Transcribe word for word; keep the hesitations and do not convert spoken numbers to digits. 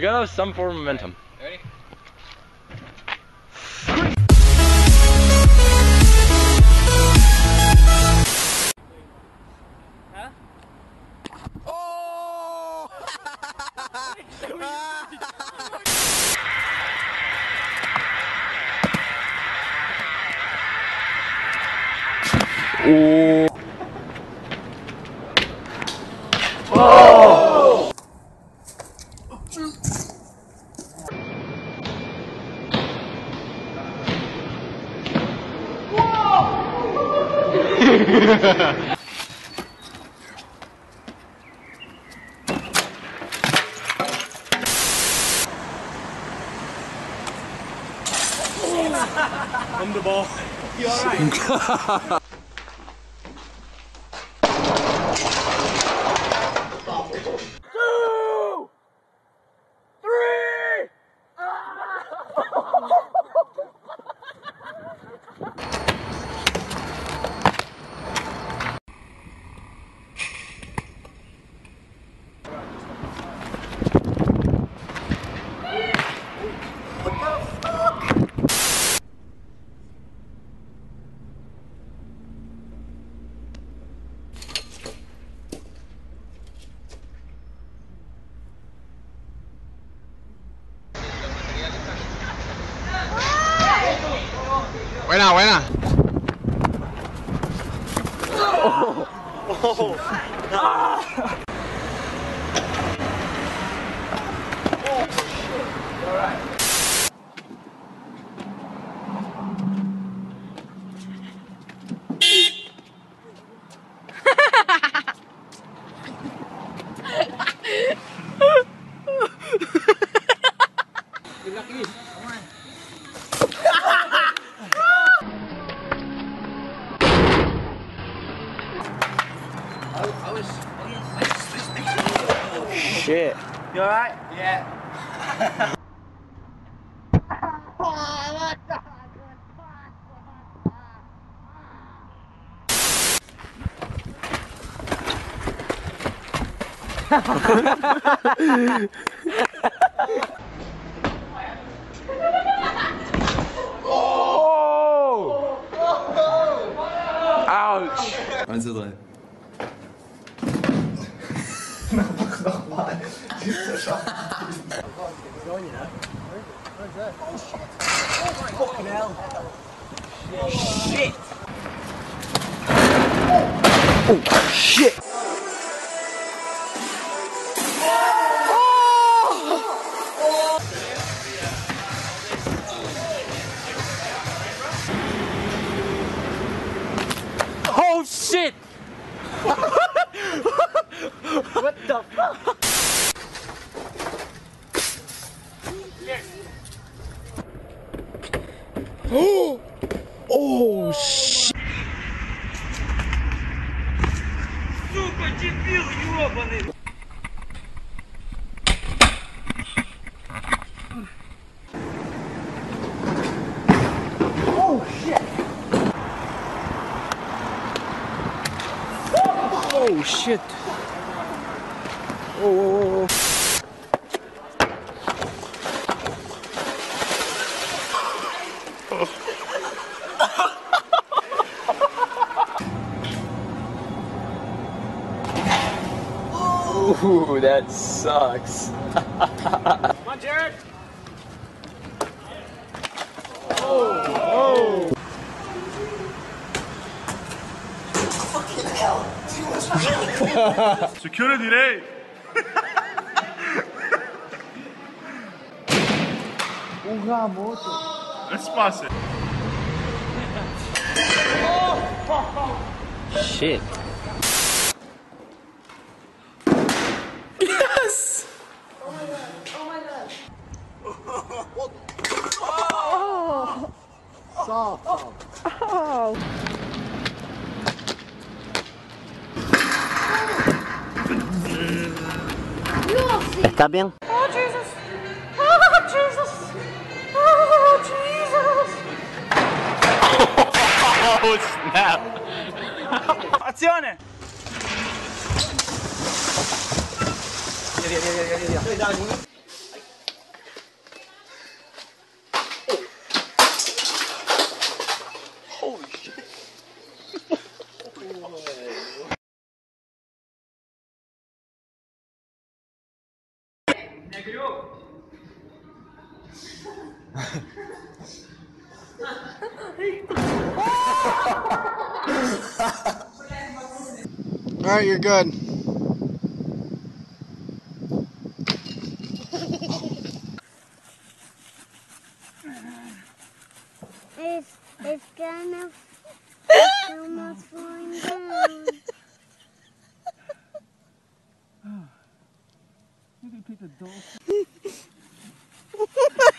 You gotta have some form of momentum. Ready? Huh? Oh! Oh! Oh! On the ball. You alright? Two! Three! Buena, buena. Oh. Oh. Ah. Oh shit. All right. Good luck, you. Come on. I was. Oh, shit. You alright? Yeah. Oh! Ouch! Also drin. Mach nochmal. Fucking hell. Shit. Oh, shit! Oh shit! What the fuck? Oh! Oh shit! Сука, дебил ёбаный! Oh shit! Oh shit! Oh, oh, oh, oh. Ooh, that sucks. Come on, Jared! Oh! Fucking hell! Too much. Security direi! Urra, moto. Espaço. Shit. Yes! Oh my god. Oh my god. Oh! Soft. Oh! ¿Está bien? Oh Jesus! Oh Jesus! Oh Jesus! Oh snap! Azione! Alright, you're good. It's, it's gonna, it's almost falling down. You can pick a dolphin.